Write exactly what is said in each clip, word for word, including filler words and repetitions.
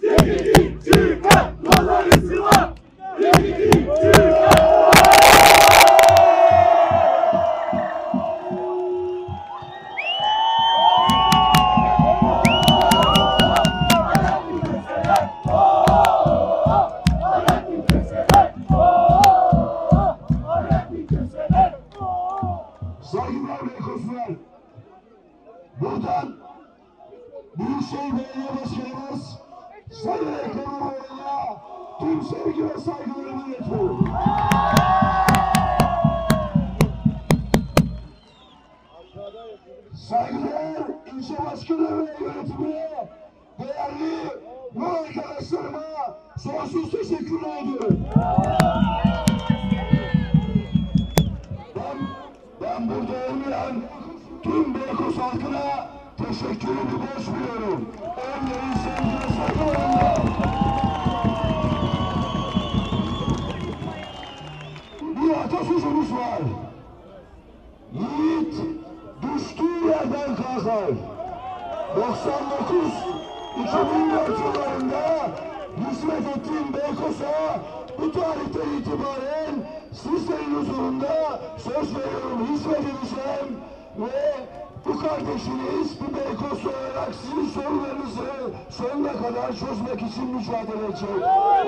Yekiti çıkar, yolları sıva. Yekiti çıkar. Saygılar Beykozlular. Buradan Büyükşehir Belediye Başkanımız Sayın Ekrem İmamoğlu'na tüm sevgi ve saygılarımı iletiyorum. Saygıdeğer ilçe başkanı ve yönetimine, değerli bu arkadaşlarıma sonsuz teşekkürler ediyorum. Ben, ben burada olmayan tüm Beykoz halkına teşekkürümü borç biliyorum. Onların sevgi ve saygılarında. Bir atasözümüz var. Yiğit düştüğü yerden kalkar. doksan dokuz iki bin dört yıllarında hizmet ettiğim Beykoz'a bu tarihten itibaren sizlerin huzurunda söz veriyorum, hizmet edeceğim ve bu kardeşiniz bir Beykozlu olarak sizin sorunlarınızı sonuna kadar çözmek için mücadele edecek.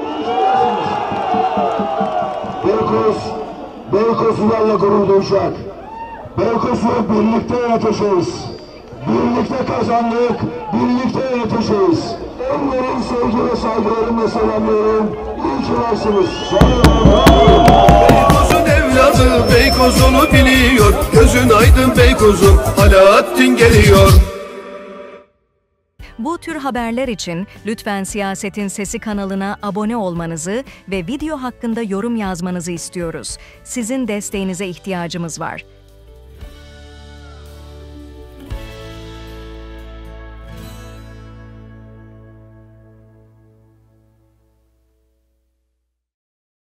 Beykoz, Beykozlularla gurur duyacak. Beykoz'u birlikte yöneteceğiz. Birlikte kazandık, birlikte yöneteceğiz. Onların sevgi ve saygılarımla selamlıyorum. İyi ki varsınız. Beykoz'un evladı Beykoz'unu biliyor. Gözün aydın Beykoz'un, Alaaddin geliyor. Bu tür haberler için lütfen Siyasetin Sesi kanalına abone olmanızı ve video hakkında yorum yazmanızı istiyoruz. Sizin desteğinize ihtiyacımız var.